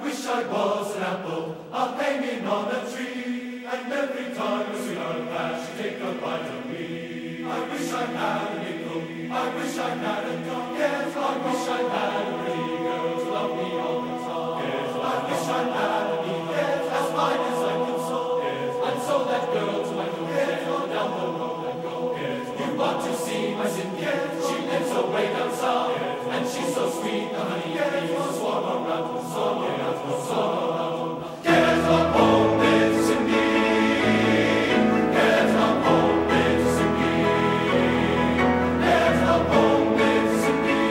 wish I was an apple, hanging on a tree, and every time a sweetheart passed, she'd take a bite of me. I wish I had a nickel, I wish I had a dime, yes, I wish I had a pretty girl to love me all the time. Yes, I wish I had a neat, yes, as fine as I could sew, yes, and sew that girl to my door, yes, go down the road and go. Yes, you want to see my Cindy, yes, she lives away down south, yes, and she's so sweet, the honey, yes, was swarm around, swarm around, swarm around. Yes, I'm home, it's Cindy. Yes, I'm home, it's Cindy. Yes, I'm home, it's Cindy.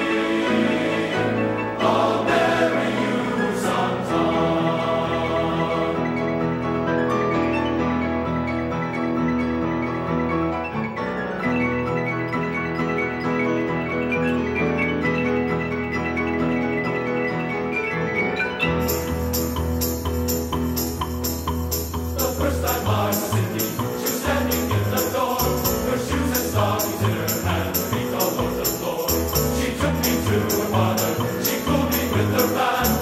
I'll marry you sometime. The first time I was Cindy, she was standing in the door, her shoes and stockings in her hand, her feet all over the floor. She took me to her father, she cooled me with her fan.